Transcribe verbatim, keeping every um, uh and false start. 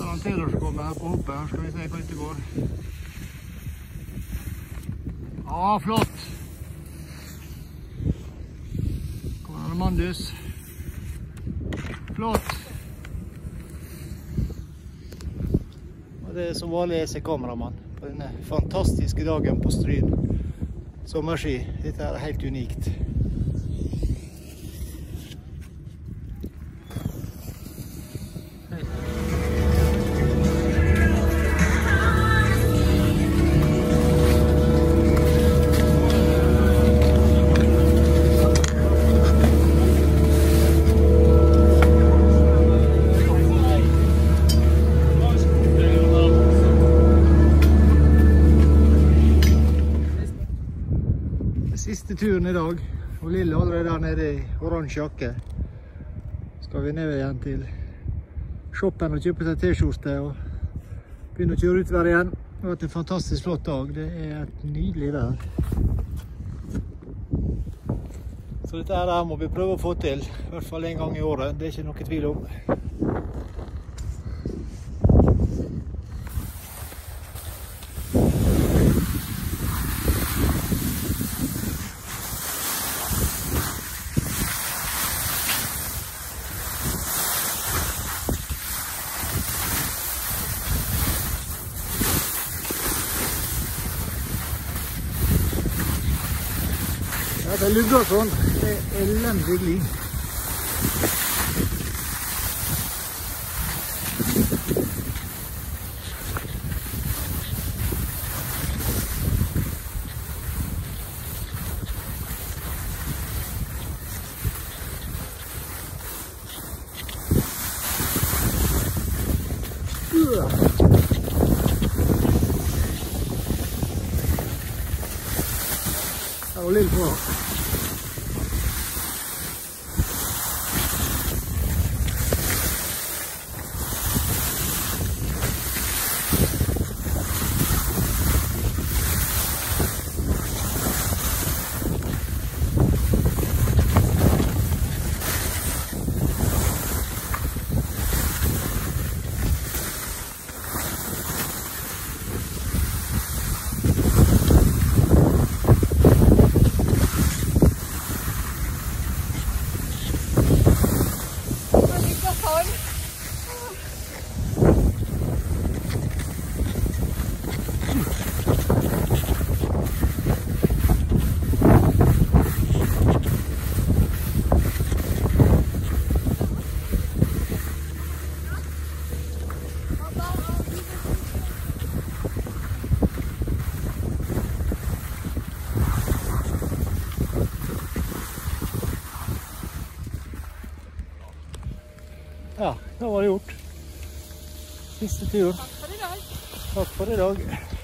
en til som kommer her på hoppet. Her skal vi se hvordan det går. Ja, flott. Kommer han Amandus. Flott. Og det er som vanlig jeg ser kameramann på denne fantastiske dagen på Stryn. Sommerski. Dette er helt unikt. Siste turen i dag, og Lille allerede der nede i oransje jakke. Skal vi ned igjen til shoppen og kjøpe seg t-skjorte og begynne å kjøre utover igjen. Det har vært en fantastisk flott dag. Det er et nydelig vær. Så dette her må vi prøve å få til, i hvert fall en gang i året. Det er ikke noe tvil om. Ja, det lugger sånn. Det er elendig glid. Det var litt bra. Ja, da var det gjort. Siste tur. Takk for i dag. Takk for i dag.